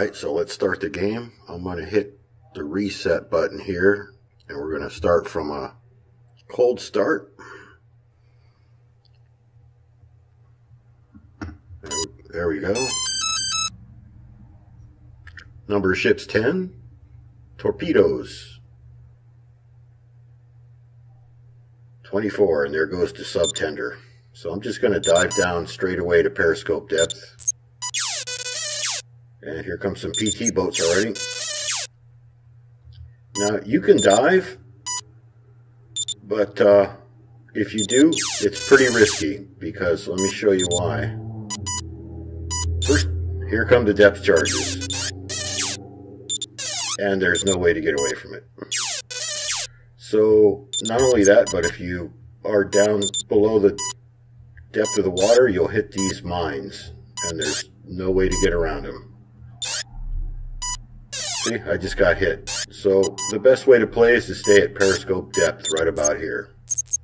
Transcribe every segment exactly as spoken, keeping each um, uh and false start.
Alright, so let's start the game. I'm going to hit the reset button here, and we're going to start from a cold start. There we go. Number of ships ten. Torpedoes twenty-four, and there goes to subtender. So I'm just going to dive down straight away to periscope depth. And here comes some P T boats already. Now, you can dive, but uh, if you do, it's pretty risky, because let me show you why. First, here come the depth charges. And there's no way to get away from it. So, not only that, but if you are down below the depth of the water, you'll hit these mines, and there's no way to get around them. See, I just got hit. So the best way to play is to stay at periscope depth right about here.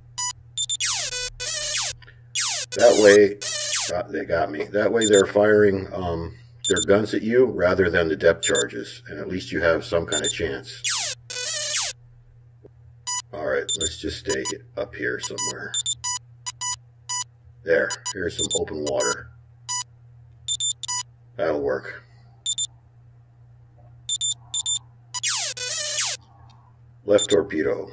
That way, uh, they got me. That way they're firing um, their guns at you rather than the depth charges. And at least you have some kind of chance. Alright, let's just stay up here somewhere. There, here's some open water. That'll work. Left torpedo.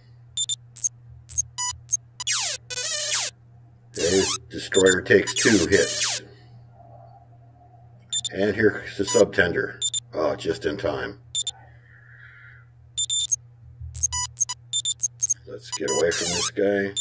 Okay, destroyer takes two hits. And here's the subtender. Oh, just in time. Let's get away from this guy.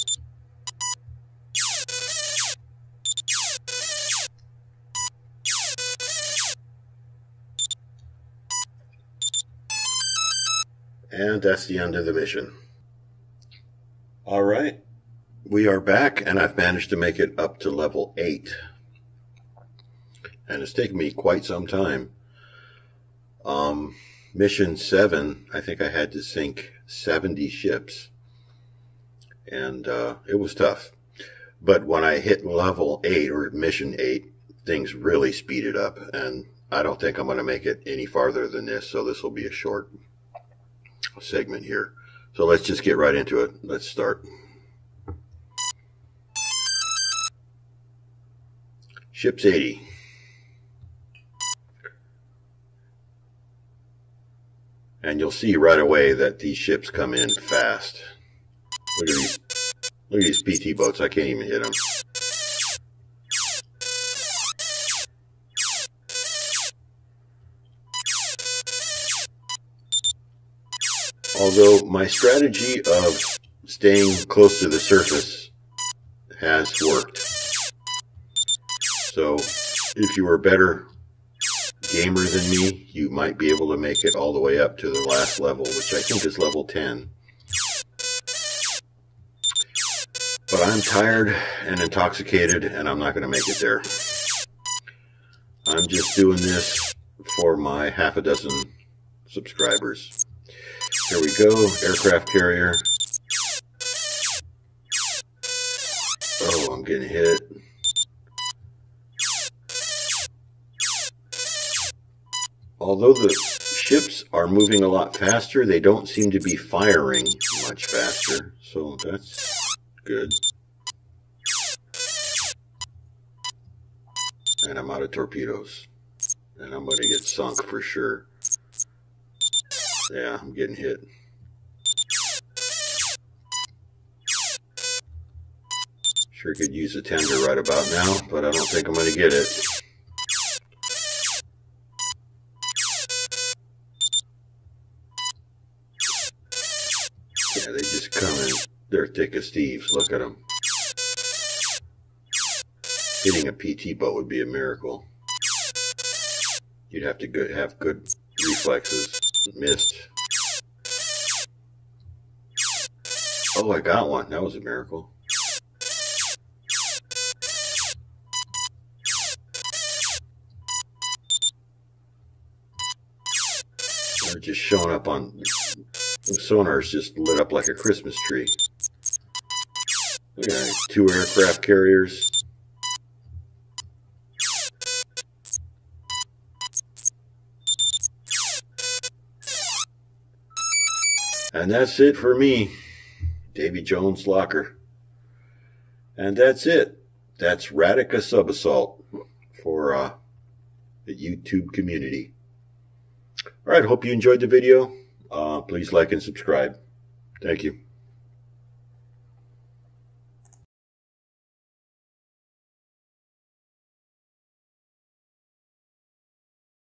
And that's the end of the mission. Alright, we are back, and I've managed to make it up to level eight. And it's taken me quite some time. Um, mission seven, I think I had to sink seventy ships. And uh, it was tough. But when I hit level eight, or mission eight, things really speeded up. And I don't think I'm going to make it any farther than this, so this will be a short segment here. So let's just get right into it. Let's start. Ships eighty. And you'll see right away that these ships come in fast. Look at these, look at these P T boats. I can't even hit them. Although my strategy of staying close to the surface has worked. So if you were a better gamer than me, you might be able to make it all the way up to the last level, which I think is level ten. But I'm tired and intoxicated, and I'm not going to make it there. I'm just doing this for my half a dozen subscribers. Here we go, aircraft carrier. Oh, I'm getting hit. Although the ships are moving a lot faster, they don't seem to be firing much faster. So that's good. And I'm out of torpedoes. And I'm going to get sunk for sure. Yeah, I'm getting hit. Sure could use a tender right about now, but I don't think I'm going to get it. Yeah, they just come in. They're thick as thieves. Look at them. Hitting a P T boat would be a miracle. You'd have to good, have good reflexes. Missed. Oh, I got one. That was a miracle. They're just showing up on... The sonar's just lit up like a Christmas tree. Look at that. Two aircraft carriers. And that's it for me, Davy Jones Locker. And that's it. That's Radica Subassault for uh, the YouTube community. All right, hope you enjoyed the video. Uh, please like and subscribe. Thank you.